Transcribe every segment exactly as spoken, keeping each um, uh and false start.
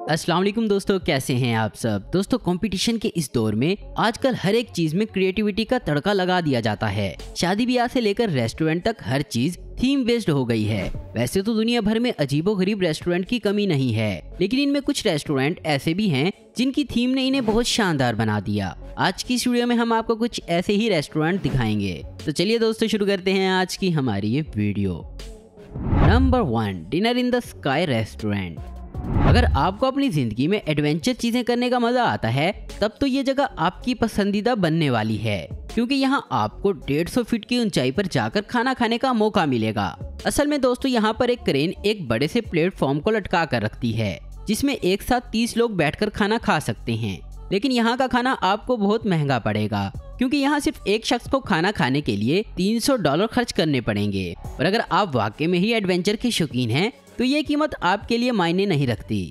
अस्सलाम वालेकुम दोस्तों, कैसे हैं आप सब। दोस्तों कंपटीशन के इस दौर में आजकल हर एक चीज में क्रिएटिविटी का तड़का लगा दिया जाता है। शादी ब्याह से लेकर रेस्टोरेंट तक हर चीज थीम बेस्ड हो गई है। वैसे तो दुनिया भर में अजीबोगरीब रेस्टोरेंट की कमी नहीं है, लेकिन इनमें कुछ रेस्टोरेंट ऐसे भी हैं जिनकी थीम ने इन्हें बहुत शानदार बना दिया। आज की इस वीडियो में हम आपको कुछ ऐसे ही रेस्टोरेंट दिखाएंगे। तो चलिए दोस्तों शुरू करते हैं आज की हमारी ये video. Number one, dinner in the sky restaurant. अगर आपको अपनी जिंदगी में एडवेंचर चीजें करने का मजा आता है, तब तो ये जगह आपकी पसंदीदा बनने वाली है, क्योंकि यहाँ आपको डेढ़ सौ फीट की ऊंचाई पर जाकर खाना खाने का मौका मिलेगा। असल में दोस्तों यहाँ पर एक क्रेन एक बड़े से प्लेटफॉर्म को लटका कर रखती है, जिसमें एक साथ तीस लोग बैठकर खाना खा सकते हैं। लेकिन यहाँ का खाना आपको बहुत महंगा पड़ेगा, क्योंकि यहाँ सिर्फ एक शख्स को खाना खाने के लिए तीन सौ डॉलर खर्च करने पड़ेंगे। और अगर आप वाकई में ही एडवेंचर के शौकीन हैं, तो ये कीमत आपके लिए मायने नहीं रखती।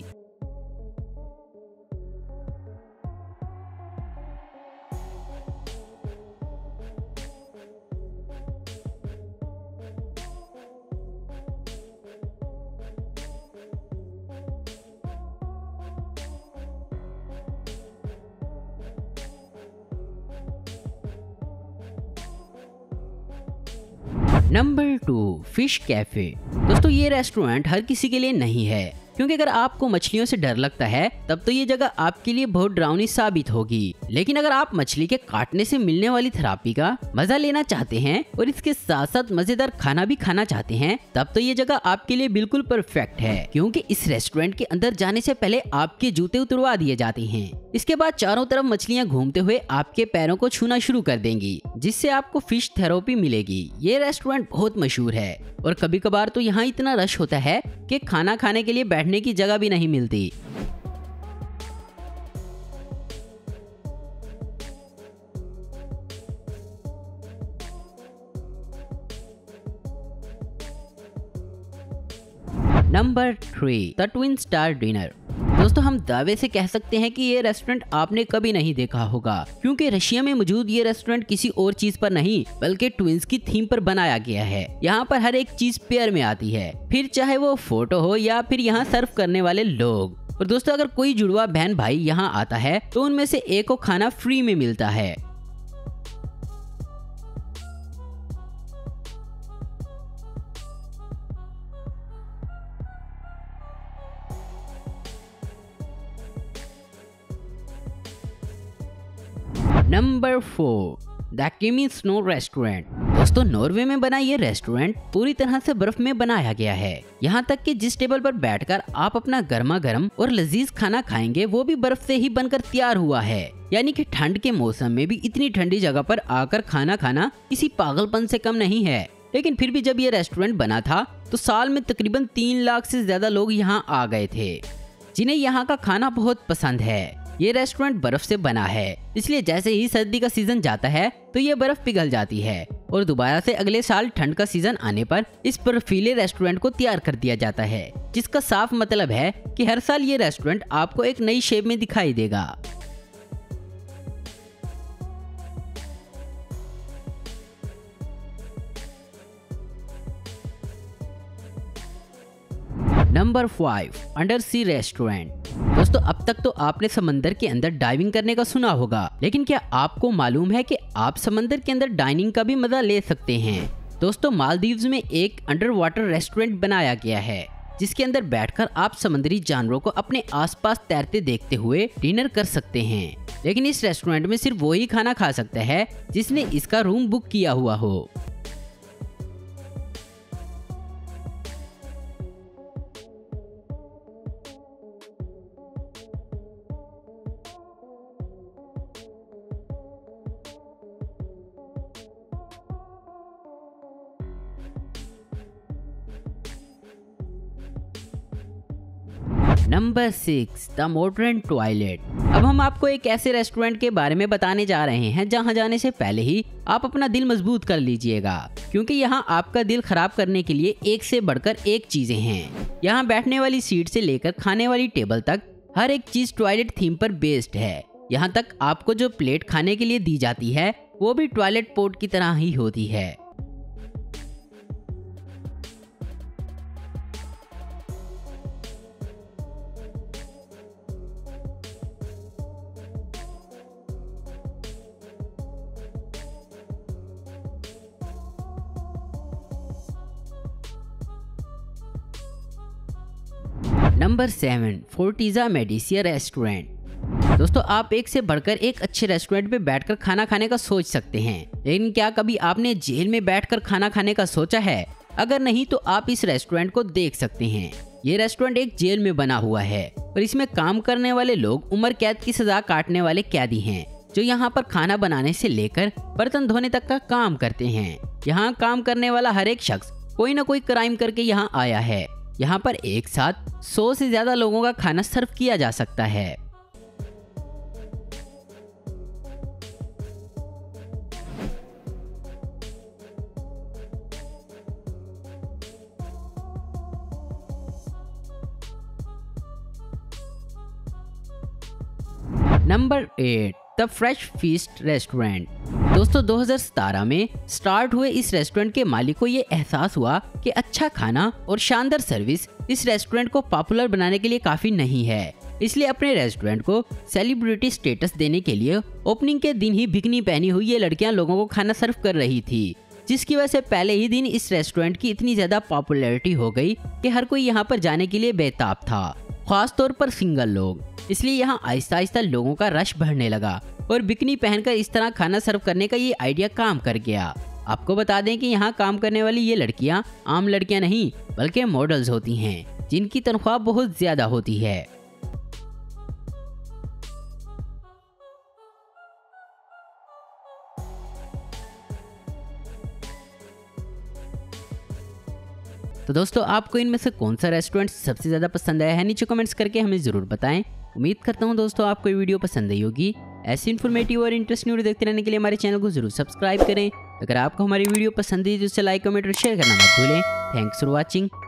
Number two, fish cafe. दोस्तों ये रेस्टोरेंट हर किसी के लिए नहीं है, क्योंकि अगर आपको मछलियों से डर लगता है तब तो ये जगह आपके लिए बहुत डरावनी साबित होगी। लेकिन अगर आप मछली के काटने से मिलने वाली थेरेपी का मजा लेना चाहते हैं और इसके साथ साथ मजेदार खाना भी खाना चाहते हैं, तब तो ये जगह आपके लिए बिल्कुल परफेक्ट है। क्योंकि इस रेस्टोरेंट के अंदर जाने से पहले आपके जूते उतरवा दिए जाते हैं। इसके बाद चारों तरफ मछलियां घूमते हुए आपके पैरों को छूना शुरू कर देंगी, जिससे आपको फिश थेरेपी मिलेगी। ये रेस्टोरेंट बहुत मशहूर है और कभी कभार तो यहाँ इतना रश होता है कि खाना खाने के लिए बैठने की जगह भी नहीं मिलती। Number three, the twin star diner. दोस्तों हम दावे से कह सकते हैं कि ये रेस्टोरेंट आपने कभी नहीं देखा होगा, क्योंकि रशिया में मौजूद ये रेस्टोरेंट किसी और चीज पर नहीं बल्कि ट्विंस की थीम पर बनाया गया है। यहाँ पर हर एक चीज पेयर में आती है, फिर चाहे वो फोटो हो या फिर यहाँ सर्व करने वाले लोग। और दोस्तों अगर कोई जुड़वा बहन भाई यहाँ आता है तो उनमें से एक को खाना फ्री में मिलता है। Number four, the Kemi snow restaurant. दोस्तों नॉर्वे में बना ये रेस्टोरेंट पूरी तरह से बर्फ में बनाया गया है। यहाँ तक कि जिस टेबल पर बैठकर आप अपना गर्मा गर्म और लजीज खाना खाएंगे, वो भी बर्फ से ही बनकर तैयार हुआ है। यानी कि ठंड के मौसम में भी इतनी ठंडी जगह पर आकर खाना खाना किसी पागलपन से कम नहीं है। लेकिन फिर भी जब ये रेस्टोरेंट बना था तो साल में तकरीबन तीन लाख से ज्यादा लोग यहाँ आ गए थे, जिन्हें यहाँ का खाना बहुत पसंद है। ये रेस्टोरेंट बर्फ से बना है, इसलिए जैसे ही सर्दी का सीजन जाता है तो ये बर्फ पिघल जाती है और दोबारा से अगले साल ठंड का सीजन आने पर इस बर्फीले रेस्टोरेंट को तैयार कर दिया जाता है, जिसका साफ मतलब है कि हर साल ये रेस्टोरेंट आपको एक नई शेप में दिखाई देगा। Number five, under sea restaurant. दोस्तों अब तक तो आपने समंदर के अंदर डाइविंग करने का सुना होगा, लेकिन क्या आपको मालूम है कि आप समंदर के अंदर डाइनिंग का भी मजा ले सकते हैं। दोस्तों मालदीव्स में एक अंडर वाटर रेस्टोरेंट बनाया गया है, जिसके अंदर बैठकर आप समुद्री जानवरों को अपने आसपास तैरते देखते हुए डिनर कर सकते हैं। लेकिन इस रेस्टोरेंट में सिर्फ वही खाना खा सकता है जिसने इसका रूम बुक किया हुआ हो। Number six, the modern toilet. अब हम आपको एक ऐसे रेस्टोरेंट के बारे में बताने जा रहे हैं जहां जाने से पहले ही आप अपना दिल मजबूत कर लीजिएगा, क्योंकि यहाँ आपका दिल खराब करने के लिए एक से बढ़कर एक चीजें हैं। यहाँ बैठने वाली सीट से लेकर खाने वाली टेबल तक हर एक चीज टॉयलेट थीम पर बेस्ड है। यहाँ तक आपको जो प्लेट खाने के लिए दी जाती है वो भी टॉयलेट पोर्ट की तरह ही होती है। Number seven, Fortezza Medicea restaurant. दोस्तों, आप एक से बढ़कर एक अच्छे रेस्टोरेंट में बैठकर खाना खाने का सोच सकते हैं, लेकिन क्या कभी आपने जेल में बैठकर खाना खाने का सोचा है? अगर नहीं तो आप इस रेस्टोरेंट को देख सकते हैं। ये रेस्टोरेंट एक जेल में बना हुआ है और इसमें काम करने वाले लोग उम्र कैद की सजा काटने वाले कैदी हैं, जो यहाँ पर खाना बनाने से लेकर बर्तन धोने तक का काम करते हैं। यहाँ काम करने वाला हर एक शख्स कोई ना कोई क्राइम करके यहाँ आया है। यहाँ पर एक साथ सौ से ज्यादा लोगों का खाना सर्व किया जा सकता है। Number eight, the fresh feast restaurant. दोस्तों, दो हज़ार सत्रह में स्टार्ट हुए इस रेस्टोरेंट के मालिक को ये एहसास हुआ कि अच्छा खाना और शानदार सर्विस इस रेस्टोरेंट को पॉपुलर बनाने के लिए काफी नहीं है। इसलिए अपने रेस्टोरेंट को सेलिब्रिटी स्टेटस देने के लिए ओपनिंग के दिन ही बिकनी पहनी हुई ये लड़कियां लोगों को खाना सर्व कर रही थी, जिसकी वजह से पहले ही दिन इस रेस्टोरेंट की इतनी ज्यादा पॉपुलैरिटी हो गई कि हर कोई यहाँ पर जाने के लिए बेताब था, खास तौर पर सिंगल लोग। इसलिए यहाँ आहिस्ता आहिस्ता लोगों का रश बढ़ने लगा और बिकनी पहनकर इस तरह खाना सर्व करने का ये आइडिया काम कर गया। आपको बता दें कि यहाँ काम करने वाली ये लड़कियाँ आम लड़कियाँ नहीं बल्कि मॉडल्स होती हैं, जिनकी तनख्वाह बहुत ज्यादा होती है। तो दोस्तों, आपको इनमें से कौन सा रेस्टोरेंट सबसे ज़्यादा पसंद आया है? नीचे कमेंट्स करके हमें ज़रूर बताएं। उम्मीद करता हूं दोस्तों आपको ये वीडियो पसंद आई होगी। ऐसी इन्फॉर्मेटिव और इंटरेस्टिंग वीडियो देखते रहने के लिए हमारे चैनल को जरूर सब्सक्राइब करें। अगर आपको हमारी वीडियो पसंद है तो इसे लाइक, कमेंट और शेयर करना मत भूलें। Thanks for watching.